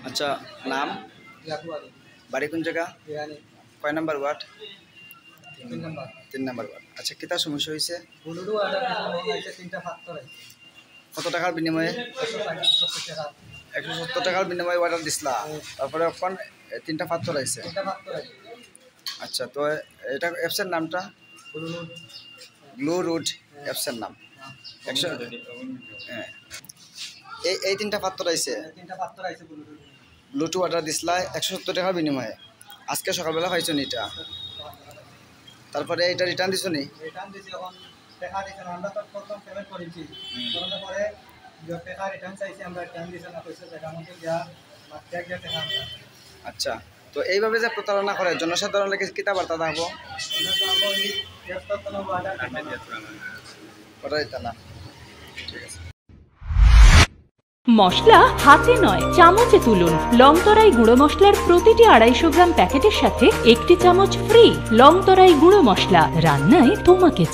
আচ্ছা, নাম? বাড়ি কোন জায়গা? কয় নাম্বার ওয়ার্ড? 3 number ward. আচ্ছা, কিতা সমস্যা হয়েছে? কত টাকার বিনিময়ে? 170 টাকার বিনিময়ে অর্ডার দিছিলা, তারপরে এখন 3টা পাথর আইছে। আচ্ছা, তো এটা অ্যাপসের নামটা? ব্লু রুট অ্যাপসের নাম। 100 হ্যাঁ, এই 3টা পাথর আইছে। ব্লুটু অর্ডার দিছিলা 170 টাকার বিনিময়ে। আজকে সকালবেলা পাইছো নি এটা? তারপরে এটা রিটার্ন দিছো নি? আচ্ছা, তো এইভাবে যে প্রতারণা করে জনসাধারণের কিতা বার্তা থাকবো? ওটাই তা না, ঠিক আছে। মশলা হাতে নয় চামচে তুলুন। লংতরাই গুঁড়ো মশলার প্রতিটি 250 গ্রাম প্যাকেটের সাথে 1টি চামচ ফ্রি। লংতরাই গুঁড়ো মশলা, রান্নায় তোমাকে